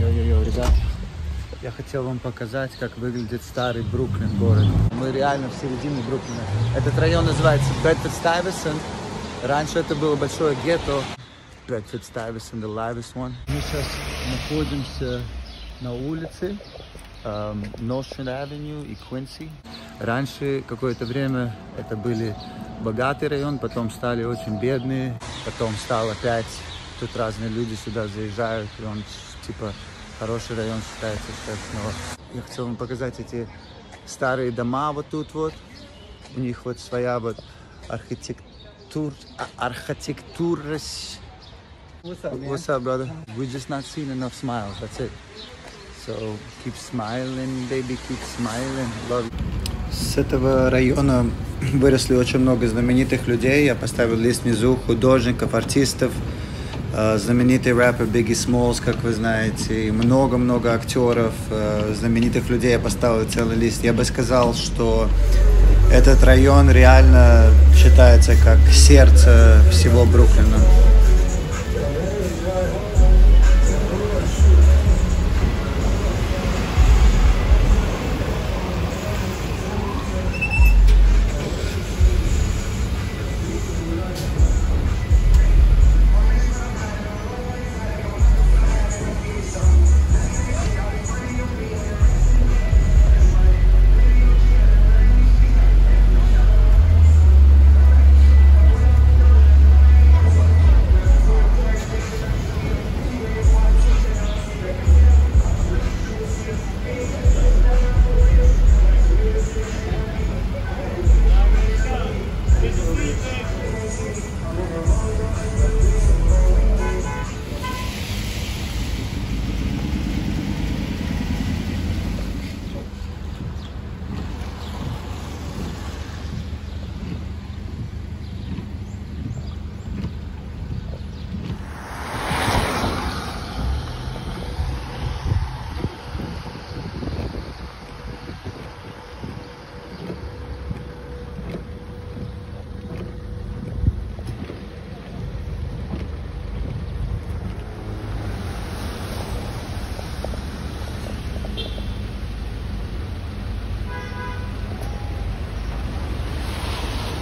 Йо-йо-йо, ребят, я хотел вам показать, как выглядит старый Бруклин город. Мы реально в середине Бруклина. Этот район называется Бедфорд-Стuyвесант. Раньше это было большое гетто. Bedford-Stuyvesant, the livest one. Мы сейчас находимся на улице Nostrand Avenue и Quincy. Раньше какое-то время это были богатый район, потом стали очень бедные, потом стал опять, тут разные люди сюда заезжают, и он типа хороший район считается сейчас снова. Я хотел вам показать эти старые дома вот тут вот. У них вот своя вот архитектура. What's up, man? What's up, brother? We just not seen enough smiles. That's it. So keep smiling, baby, keep smiling. Love you. С этого района выросли очень много знаменитых людей. Я поставил лист внизу художников, артистов, знаменитый рэпер Biggie Smalls, как вы знаете, и много-много актеров, знаменитых людей. Я поставил целый лист. Я бы сказал, что этот район реально считается как сердце всего Бруклина.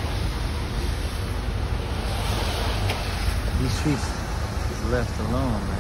These streets is left alone, man.